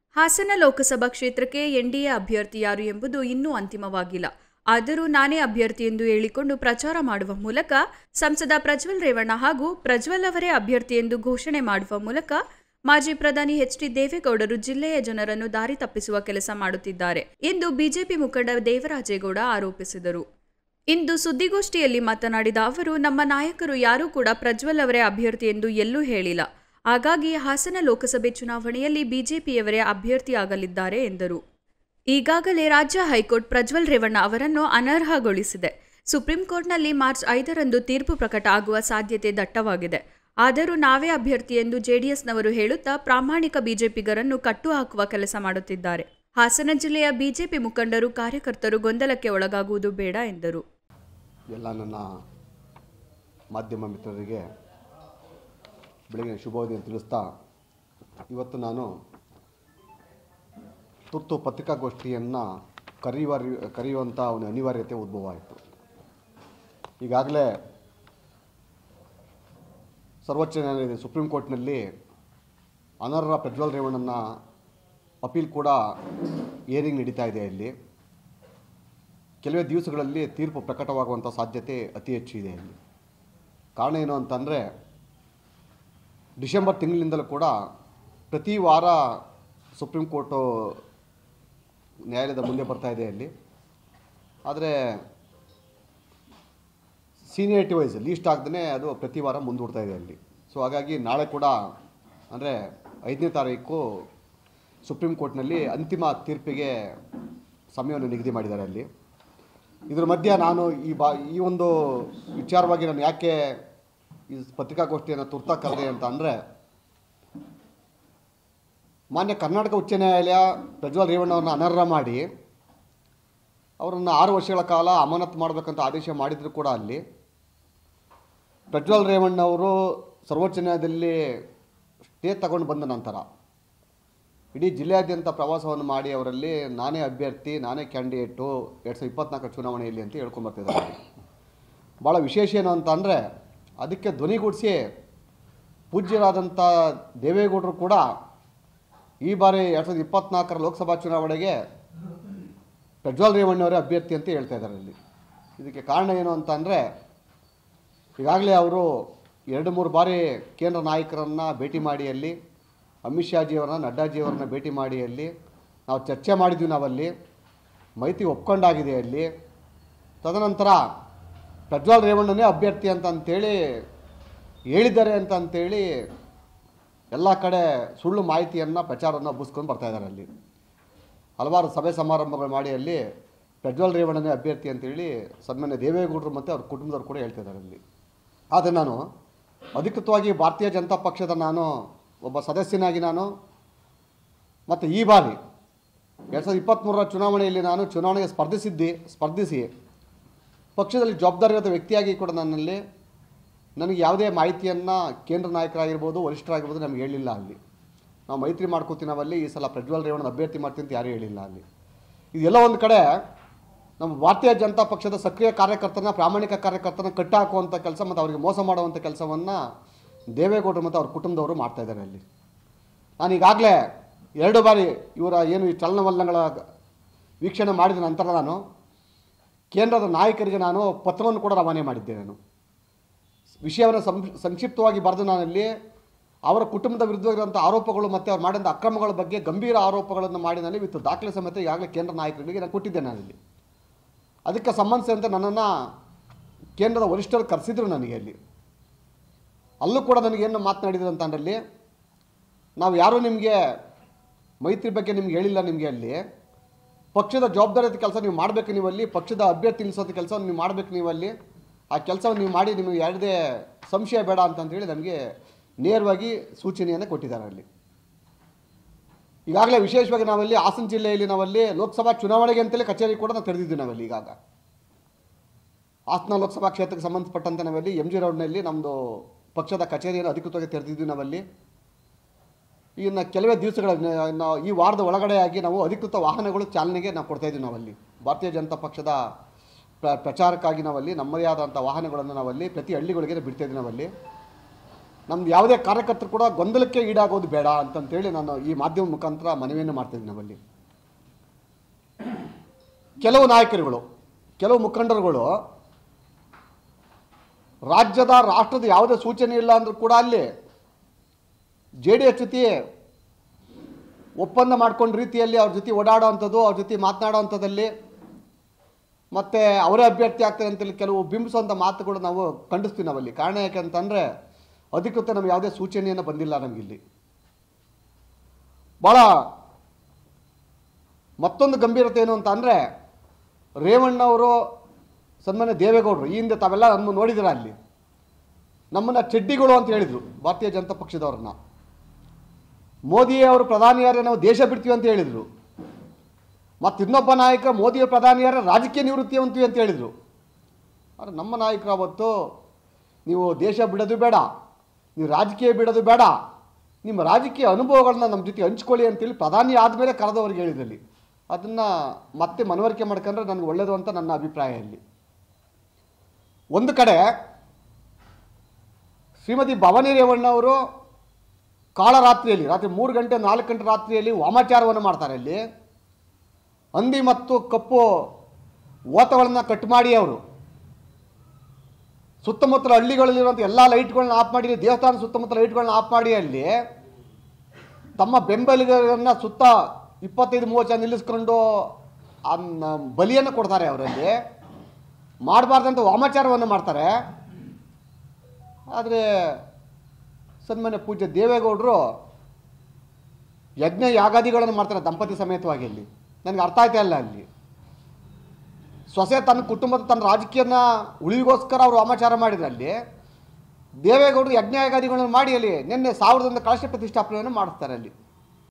ಹಾಸನ ಲೋಕಸಭಾ ಕ್ಷೇತ್ರಕ್ಕೆ ಎನ್ಡಿಎ ಅಭ್ಯರ್ಥಿ ಯಾರು ಎಂಬುದು ಇನ್ನೂ ಅಂತಿಮವಾಗಿಲ್ಲ. ಆದರೂ ನಾನೇ ಅಭ್ಯರ್ಥಿ ಎಂದು ಹೇಳಿಕೊಂಡು ಪ್ರಚಾರ ಮಾಡುವ ಮೂಲಕ ಸಂಸದ ಪ್ರಜ್ವಲ್ ರೇವಣ್ಣ ಹಾಗೂ ಪ್ರಜ್ವಲ್ ಅವರೇ ಅಭ್ಯರ್ಥಿ ಎಂದು ಘೋಷಣೆ ಮಾಡುವ ಮೂಲಕ ಮಾಜಿ ಪ್ರಧಾನಿ ಎಚ್ ಡಿ ದೇವೇಗೌಡರು ಜಿಲ್ಲೆಯ ಜನರನ್ನು ದಾರಿ ತಪ್ಪಿಸುವ ಕೆಲಸ ಮಾಡುತ್ತಿದ್ದಾರೆ ಎಂದು ಬಿಜೆಪಿ ಮುಖಂಡ ದೇವರಾಜೇಗೌಡ ಆರೋಪಿಸಿದರು. ಇಂದು ಸುದ್ದಿಗೋಷ್ಠಿಯಲ್ಲಿ ಮಾತನಾಡಿದ ಅವರು, ನಮ್ಮ ನಾಯಕರು ಯಾರೂ ಕೂಡ ಪ್ರಜ್ವಲ್ ಅವರೇ ಅಭ್ಯರ್ಥಿ ಎಂದು ಎಲ್ಲೂ ಹೇಳಿಲ್ಲ. ಹಾಗಾಗಿ ಹಾಸನ ಲೋಕಸಭೆ ಚುನಾವಣೆಯಲ್ಲಿ ಬಿಜೆಪಿಯವರೇ ಅಭ್ಯರ್ಥಿಯಾಗಲಿದ್ದಾರೆ ಎಂದರು. ಈಗಾಗಲೇ ರಾಜ್ಯ ಹೈಕೋರ್ಟ್ ಪ್ರಜ್ವಲ್ ರೇವಣ್ಣ ಅವರನ್ನು ಅನರ್ಹಗೊಳಿಸಿದೆ. ಸುಪ್ರೀಂ ಕೋರ್ಟ್ನಲ್ಲಿ ಮಾರ್ಚ್ 5ರಂದು ತೀರ್ಪು ಪ್ರಕಟ ಆಗುವ ಸಾಧ್ಯತೆ ದಟ್ಟವಾಗಿದೆ. ಆದರೂ ನಾವೇ ಅಭ್ಯರ್ಥಿ ಎಂದು ಜೆಡಿಎಸ್ನವರು ಹೇಳುತ್ತಾ ಪ್ರಾಮಾಣಿಕ ಬಿಜೆಪಿಗರನ್ನು ಕಟ್ಟುಹಾಕುವ ಕೆಲಸ ಮಾಡುತ್ತಿದ್ದಾರೆ. ಹಾಸನ ಜಿಲ್ಲೆಯ ಬಿಜೆಪಿ ಮುಖಂಡರು, ಕಾರ್ಯಕರ್ತರು ಗೊಂದಲಕ್ಕೆ ಒಳಗಾಗುವುದು ಬೇಡ ಎಂದರು. ಎಲ್ಲ ನನ್ನ ಮಾಧ್ಯಮ ಮಿತ್ರರಿಗೆ ಬೆಳಗಿನ ಶುಭೋದಯ ತಿಳಿಸ್ತಾ, ಇವತ್ತು ನಾನು ತುರ್ತು ಪತ್ರಿಕಾಗೋಷ್ಠಿಯನ್ನು ಕರೆಯುವಂಥ ಒಂದು ಅನಿವಾರ್ಯತೆ ಉದ್ಭವ ಆಯಿತು. ಈಗಾಗಲೇ ಸರ್ವೋಚ್ಚ ನ್ಯಾಯಾಲಯದ ಸುಪ್ರೀಂ ಕೋರ್ಟ್ನಲ್ಲಿ ಅನರ್ಹ ಪ್ರಜ್ವಲ್ ರೇವಣ್ಣನ ಅಪೀಲ್ ಕೂಡ ಹಿಯರಿಂಗ್ ನಡೀತಾ ಇದೆ. ಇಲ್ಲಿ ಕೆಲವೇ ದಿವಸಗಳಲ್ಲಿ ತೀರ್ಪು ಪ್ರಕಟವಾಗುವಂಥ ಸಾಧ್ಯತೆ ಅತಿ ಹೆಚ್ಚು ಇದೆ. ಇಲ್ಲಿ ಕಾರಣ ಏನು ಅಂತಂದರೆ, ಡಿಸೆಂಬರ್ ತಿಂಗಳಿಂದಲೂ ಕೂಡ ಪ್ರತಿ ವಾರ ಸುಪ್ರೀಂ ಕೋರ್ಟು ನ್ಯಾಯಾಲಯದ ಮುಂದೆ ಬರ್ತಾ ಇದೆ. ಅಲ್ಲಿ ಆದರೆ ಸೀನಿಯರಿಟಿ ವೈಸ್ ಲೀಸ್ಟ್ ಆಗದೇ ಅದು ಪ್ರತಿ ವಾರ ಮುಂದೂಡ್ತಾ ಇದೆ ಅಲ್ಲಿ. ಸೊ ಹಾಗಾಗಿ ನಾಳೆ ಕೂಡ ಅಂದರೆ 5ನೇ ತಾರೀಕು ಸುಪ್ರೀಂ ಕೋರ್ಟ್ನಲ್ಲಿ ಅಂತಿಮ ತೀರ್ಪಿಗೆ ಸಮಯವನ್ನು ನಿಗದಿ ಮಾಡಿದ್ದಾರೆ. ಅಲ್ಲಿ ಇದರ ಮಧ್ಯೆ ನಾನು ಈ ಒಂದು ವಿಚಾರವಾಗಿ ನಾನು ಯಾಕೆ ಈ ಪತ್ರಿಕಾಗೋಷ್ಠಿಯನ್ನು ತುರ್ತಾಗಿ ಕರೆದೆ ಅಂತ ಅಂದರೆ, ಮಾನ್ಯ ಕರ್ನಾಟಕ ಉಚ್ಚ ನ್ಯಾಯಾಲಯ ಪ್ರಜ್ವಲ್ ರೇವಣ್ಣವ್ರನ್ನ ಅನರ್ಹ ಮಾಡಿ ಅವರನ್ನು 6 ವರ್ಷಗಳ ಕಾಲ ಅಮಾನತು ಮಾಡಬೇಕಂತ ಆದೇಶ ಮಾಡಿದರೂ ಕೂಡ ಅಲ್ಲಿ ಪ್ರಜ್ವಲ್ ರೇವಣ್ಣವರು ಸರ್ವೋಚ್ಚ ನ್ಯಾಯಾಲಯದಲ್ಲಿ ಸ್ಟೇ ತಗೊಂಡು ಬಂದ ನಂತರ ಇಡೀ ಜಿಲ್ಲೆಯಾದ್ಯಂತ ಪ್ರವಾಸವನ್ನು ಮಾಡಿ ಅವರಲ್ಲಿ ನಾನೇ ಅಭ್ಯರ್ಥಿ, ನಾನೇ ಕ್ಯಾಂಡಿಡೇಟು 2024 ಚುನಾವಣೆಯಲ್ಲಿ ಅಂತ ಹೇಳ್ಕೊಂಬರ್ತಿದ್ದಾರೆ. ಭಾಳ ವಿಶೇಷ ಏನು ಅಂತ ಅಂದರೆ, ಅದಕ್ಕೆ ಧ್ವನಿಗೂಡಿಸಿ ಪೂಜ್ಯರಾದಂಥ ದೇವೇಗೌಡರು ಕೂಡ ಈ ಬಾರಿ 2024 ಲೋಕಸಭಾ ಚುನಾವಣೆಗೆ ಪ್ರಜ್ವಲ್ ರೇವಣ್ಣವರೇ ಅಭ್ಯರ್ಥಿ ಅಂತ ಹೇಳ್ತಾ ಇದ್ದಾರೆ. ಅಲ್ಲಿ ಇದಕ್ಕೆ ಕಾರಣ ಏನು ಅಂತ ಅಂದರೆ, ಈಗಾಗಲೇ ಅವರು 2-3 ಬಾರಿ ಕೇಂದ್ರ ನಾಯಕರನ್ನು ಭೇಟಿ ಮಾಡಿ, ಅಲ್ಲಿ ಅಮಿತ್ ಶಾಜಿಯವರನ್ನ, ನಡ್ಡಾಜಿಯವರನ್ನ ಭೇಟಿ ಮಾಡಿ ಅಲ್ಲಿ ನಾವು ಚರ್ಚೆ ಮಾಡಿದ್ವಿ. ನಾವಲ್ಲಿ ಮೈತ್ರಿ ಒಪ್ಕೊಂಡಾಗಿದೆ. ಅಲ್ಲಿ ತದನಂತರ ಪ್ರಜ್ವಲ್ ರೇವಣ್ಣನೇ ಅಭ್ಯರ್ಥಿ ಅಂತಂತೇಳಿ ಹೇಳಿದ್ದಾರೆ ಅಂತಂತೇಳಿ ಎಲ್ಲ ಕಡೆ ಸುಳ್ಳು ಮಾಹಿತಿಯನ್ನು ಪ್ರಚಾರವನ್ನು ಹಬ್ಬಿಸ್ಕೊಂಡು ಬರ್ತಾಯಿದ್ದಾರೆ. ಅಲ್ಲಿ ಹಲವಾರು ಸಭೆ ಸಮಾರಂಭಗಳು ಮಾಡಿ ಅಲ್ಲಿ ಪ್ರಜ್ವಲ್ ರೇವಣ್ಣನೇ ಅಭ್ಯರ್ಥಿ ಅಂತೇಳಿ ಸನ್ಮಾನ್ಯ ದೇವೇಗೌಡರು ಮತ್ತು ಅವ್ರ ಕುಟುಂಬದವ್ರು ಕೂಡ ಹೇಳ್ತಿದ್ದಾರೆ. ಅಲ್ಲಿ ಆದರೆ ನಾನು ಅಧಿಕೃತವಾಗಿ ಭಾರತೀಯ ಜನತಾ ಪಕ್ಷದ ನಾನು ಒಬ್ಬ ಸದಸ್ಯನಾಗಿ ನಾನು ಮತ್ತು ಈ ಬಾರಿ 2023 ಚುನಾವಣೆಯಲ್ಲಿ ನಾನು ಚುನಾವಣೆಗೆ ಸ್ಪರ್ಧಿಸಿ ಪಕ್ಷದಲ್ಲಿ ಜವಾಬ್ದಾರಿಯಾದ ವ್ಯಕ್ತಿಯಾಗಿ ಕೂಡ ನನಗೆ ಯಾವುದೇ ಮಾಹಿತಿಯನ್ನು ಕೇಂದ್ರ ನಾಯಕರಾಗಿರ್ಬೋದು, ವರಿಷ್ಠರಾಗಿರ್ಬೋದು ನಮಗೆ ಹೇಳಿಲ್ಲ. ಅಲ್ಲಿ ನಾವು ಮೈತ್ರಿ ಮಾಡ್ಕೋತೀವಿ, ನಾವಲ್ಲಿ ಈ ಸಲ ಪ್ರಜ್ವಲ್ ರೇವಣ್ಣ ಅಭ್ಯರ್ಥಿ ಮಾಡ್ತೀನಿ ಅಂತ ಯಾರೂ ಹೇಳಿಲ್ಲ. ಅಲ್ಲಿ ಇದೆಲ್ಲ ಒಂದು ಕಡೆ ನಮ್ಮ ಭಾರತೀಯ ಜನತಾ ಪಕ್ಷದ ಸಕ್ರಿಯ ಕಾರ್ಯಕರ್ತನ, ಪ್ರಾಮಾಣಿಕ ಕಾರ್ಯಕರ್ತನ ಕಟ್ಟಾಕುವಂಥ ಕೆಲಸ ಮತ್ತು ಅವರಿಗೆ ಮೋಸ ಮಾಡುವಂಥ ಕೆಲಸವನ್ನು ದೇವೇಗೌಡರು ಮತ್ತು ಅವ್ರ ಕುಟುಂಬದವರು ಮಾಡ್ತಾಯಿದ್ದಾರೆ. ಅಲ್ಲಿ ನಾನು ಈಗಾಗಲೇ 2 ಬಾರಿ ಇವರ ಏನು ಈ ಚಲನವಲನಗಳ ವೀಕ್ಷಣೆ ಮಾಡಿದ ನಂತರ ನಾನು ಕೇಂದ್ರದ ನಾಯಕರಿಗೆ ನಾನು ಪತ್ರವನ್ನು ಕೂಡ ರವಾನೆ ಮಾಡಿದ್ದೆ. ನಾನು ವಿಷಯವನ್ನು ಸಂಕ್ಷಿಪ್ತವಾಗಿ ಬರೆದು ನಾನಲ್ಲಿ ಅವರ ಕುಟುಂಬದ ವಿರುದ್ಧವಾಗಿರುವಂಥ ಆರೋಪಗಳು ಮತ್ತು ಅವ್ರು ಮಾಡಿದಂಥ ಅಕ್ರಮಗಳ ಬಗ್ಗೆ ಗಂಭೀರ ಆರೋಪಗಳನ್ನು ಮಾಡಿ ನಾನು ವಿತ್ ದಾಖಲೆ ಸಮೇತ ಈಗಾಗಲೇ ಕೇಂದ್ರ ನಾಯಕರಿಗೆ ನಾನು ಕೊಟ್ಟಿದ್ದೆ. ನಾನಲ್ಲಿ ಅದಕ್ಕೆ ಸಂಬಂಧಿಸಿದಂತೆ ನನ್ನನ್ನು ಕೇಂದ್ರದ ವರಿಷ್ಠರು ಕರೆಸಿದ್ರು ನನಗೆ. ಅಲ್ಲಿ ಅಲ್ಲೂ ಕೂಡ ನನಗೇನು ಮಾತನಾಡಿದ್ರು ಅಂತ ಅಂದರೆ, ನಾವು ಯಾರೂ ನಿಮಗೆ ಮೈತ್ರಿ ಬಗ್ಗೆ ನಿಮ್ಗೆ ಹೇಳಿಲ್ಲ. ನಿಮಗೆ ಅಲ್ಲಿ ಪಕ್ಷದ ಜವಾಬ್ದಾರಿಯಾದ ಕೆಲಸ ನೀವು ಮಾಡಬೇಕು. ನೀವಲ್ಲಿ ಪಕ್ಷದ ಅಭ್ಯರ್ಥಿ ನಿಲ್ಲಿಸೋಂಥ ಕೆಲಸವನ್ನು ನೀವು ಮಾಡಬೇಕು. ನೀವಲ್ಲಿ ಆ ಕೆಲಸವನ್ನು ನೀವು ಮಾಡಿ, ನಿಮಗೆ ಯಾವುದೇ ಸಂಶಯ ಬೇಡ ಅಂತಂದೇಳಿ ನಮಗೆ ನೇರವಾಗಿ ಸೂಚನೆಯನ್ನು ಕೊಟ್ಟಿದ್ದಾರೆ. ಅಲ್ಲಿ ಈಗಾಗಲೇ ವಿಶೇಷವಾಗಿ ನಾವಲ್ಲಿ ಹಾಸನ ಜಿಲ್ಲೆಯಲ್ಲಿ ನಾವಲ್ಲಿ ಲೋಕಸಭಾ ಚುನಾವಣೆಗೆ ಅಂತಲೇ ಕಚೇರಿ ಕೂಡ ನಾವು ತೆರೆದಿದ್ದೀವಿ. ನಾವಲ್ಲಿ ಈಗ ಹಾಸನ ಲೋಕಸಭಾ ಕ್ಷೇತ್ರಕ್ಕೆ ಸಂಬಂಧಪಟ್ಟಂತೆ ನಾವಲ್ಲಿ MG ರೋಡ್ನಲ್ಲಿ ನಮ್ಮದು ಪಕ್ಷದ ಕಚೇರಿಯನ್ನು ಅಧಿಕೃತವಾಗಿ ತೆರೆದಿದ್ವಿ. ನಾವಲ್ಲಿ ಇನ್ನು ಕೆಲವೇ ದಿವಸಗಳ ಈ ವಾರದ ಒಳಗಡೆಯಾಗಿ ನಾವು ಅಧಿಕೃತ ವಾಹನಗಳು ಚಾಲನೆಗೆ ನಾವು ಕೊಡ್ತಾಯಿದ್ವಿ. ನಾವಲ್ಲಿ ಭಾರತೀಯ ಜನತಾ ಪಕ್ಷದ ಪ್ರಚಾರಕ್ಕಾಗಿ ನಾವಲ್ಲಿ ನಮ್ಮದೇ ಆದಂಥ ವಾಹನಗಳನ್ನು ನಾವಲ್ಲಿ ಪ್ರತಿ ಹಳ್ಳಿಗಳಿಗೆ ಬಿಡ್ತಾಯಿದ್ವಿ. ನಾವಲ್ಲಿ ನಮ್ದು ಯಾವುದೇ ಕಾರ್ಯಕರ್ತರು ಕೂಡ ಗೊಂದಲಕ್ಕೆ ಈಡಾಗೋದು ಬೇಡ ಅಂತಂತೇಳಿ ನಾನು ಈ ಮಾಧ್ಯಮ ಮುಖಾಂತರ ಮನವಿಯನ್ನು ಮಾಡ್ತಿದ್ದೀನಿ. ನಮ್ಮಲ್ಲಿ ಕೆಲವು ನಾಯಕರುಗಳು, ಕೆಲವು ಮುಖಂಡರುಗಳು ರಾಷ್ಟ್ರದ ಯಾವುದೇ ಸೂಚನೆ ಇಲ್ಲ ಅಂದರೂ ಕೂಡ ಅಲ್ಲಿ JDS ಜೊತೆ ಒಪ್ಪಂದ ಮಾಡ್ಕೊಂಡ ರೀತಿಯಲ್ಲಿ ಅವ್ರ ಜೊತೆ ಓಡಾಡೋ ಅಂಥದ್ದು, ಅವ್ರ ಜೊತೆ ಮಾತನಾಡೋ ಅಂಥದ್ದಲ್ಲಿ ಮತ್ತು ಅವರೇ ಅಭ್ಯರ್ಥಿ ಆಗ್ತಾರೆ ಅಂತೇಳಿ ಕೆಲವು ಬಿಂಬಿಸುವಂಥ ಮಾತುಗಳು ನಾವು ಖಂಡಿಸ್ತೀವಿ ನಾವಲ್ಲಿ. ಕಾರಣ ಯಾಕೆಂತಂದರೆ ಅಧಿಕೃತ ನಮ್ಗೆ ಯಾವುದೇ ಸೂಚನೆಯನ್ನು ಬಂದಿಲ್ಲ ನಮಗಿಲ್ಲಿ. ಭಾಳ ಮತ್ತೊಂದು ಗಂಭೀರತೆ ಏನು ಅಂತ ಅಂದರೆ, ರೇವಣ್ಣವರು, ಸನ್ಮಾನ್ಯ ದೇವೇಗೌಡರು ಈ ಹಿಂದೆ ತಾವೆಲ್ಲ ನಮ್ಮ ನೋಡಿದಿರ, ಅಲ್ಲಿ ನಮ್ಮನ್ನು ಚಡ್ಡಿಗಳು ಅಂತ ಹೇಳಿದರು ಭಾರತೀಯ ಜನತಾ ಪಕ್ಷದವ್ರನ್ನ. ಮೋದಿಯವರು ಪ್ರಧಾನಿಯಾರೆ ನಾವು ದೇಶ ಬಿಡ್ತೀವಿ ಅಂತ ಹೇಳಿದರು. ಮತ್ತು ಇನ್ನೊಬ್ಬ ನಾಯಕ ಮೋದಿಯವರು ಪ್ರಧಾನಿಯಾರೆ ರಾಜಕೀಯ ನಿವೃತ್ತಿ ಅಂತೀವಿ ಅಂತ ಹೇಳಿದರು. ಆದರೆ ನಮ್ಮ ನಾಯಕರು ಅವತ್ತು ನೀವು ದೇಶ ಬಿಡೋದು ಬೇಡ, ನೀವು ರಾಜಕೀಯ ಬಿಡೋದು ಬೇಡ, ನಿಮ್ಮ ರಾಜಕೀಯ ಅನುಭವಗಳನ್ನ ನಮ್ಮ ಜೊತೆ ಹಂಚ್ಕೊಳ್ಳಿ ಅಂತೇಳಿ ಪ್ರಧಾನಿ ಆದಮೇಲೆ ಕರೆದವ್ರಿಗೆ ಹೇಳಿದ್ರಲ್ಲಿ. ಅದನ್ನು ಮತ್ತೆ ಮನವರಿಕೆ ಮಾಡ್ಕೊಂಡ್ರೆ ನನಗೆ ಒಳ್ಳೆಯದು ಅಂತ ನನ್ನ ಅಭಿಪ್ರಾಯ. ಇಲ್ಲಿ ಒಂದು ಕಡೆ ಶ್ರೀಮತಿ ಭವಾನಿ ರೇವಣ್ಣವರು ಕಾಳರಾತ್ರಿಯಲ್ಲಿ, ರಾತ್ರಿ 3 ಗಂಟೆ 4 ಗಂಟೆ ರಾತ್ರಿಯಲ್ಲಿ ವಾಮಾಚಾರವನ್ನು ಮಾಡ್ತಾರೆ. ಅಲ್ಲಿ ಹಂದಿ ಮತ್ತು ಕಪ್ಪು ಓತಗಳನ್ನು ಕಟ್ ಮಾಡಿ ಅವರು ಸುತ್ತಮುತ್ತಲ ಹಳ್ಳಿಗಳಲ್ಲಿರುವಂಥ ಎಲ್ಲ ಲೈಟ್ಗಳನ್ನ ಆಫ್ ಮಾಡಿ, ದೇವಸ್ಥಾನ ಸುತ್ತಮುತ್ತಲ ಲೈಟ್ಗಳನ್ನ ಆಫ್ ಮಾಡಿ ಅಲ್ಲಿ ತಮ್ಮ ಬೆಂಬಲಿಗರನ್ನು ಸುತ್ತ 25-30 ಜನ ನಿಲ್ಲಿಸ್ಕೊಂಡು ಬಲಿಯನ್ನು ಕೊಡ್ತಾರೆ. ಅವರಲ್ಲಿ ಮಾಡಬಾರ್ದಂಥ ವಾಮಾಚಾರವನ್ನು ಮಾಡ್ತಾರೆ. ಆದರೆ ಸನ್ಮಾನ್ಯ ಪೂಜ್ಯ ದೇವೇಗೌಡರು ಯಜ್ಞ ಯಾಗಾದಿಗಳನ್ನು ಮಾಡ್ತಾರೆ ದಂಪತಿ ಸಮೇತವಾಗಿ. ಅಲ್ಲಿ ನನಗೆ ಅರ್ಥ ಆಯ್ತಾ ಇಲ್ಲ. ಅಲ್ಲಿ ಸೊಸೆ ತನ್ನ ಕುಟುಂಬದ ತನ್ನ ರಾಜಕೀಯನ ಉಳಿವಿಗೋಸ್ಕರ ಅವರು ವಾಮಾಚಾರ ಮಾಡಿದ್ರು. ಅಲ್ಲಿ ದೇವೇಗೌಡರು ಯಜ್ಞ ಯಾಗಾದಿಗಳನ್ನು ಮಾಡಿ ಅಲ್ಲಿ ನಿನ್ನೆ 1000 ಕಳಶ ಪ್ರತಿಷ್ಠಾಪನೆಯನ್ನು ಮಾಡಿಸ್ತಾರೆ. ಅಲ್ಲಿ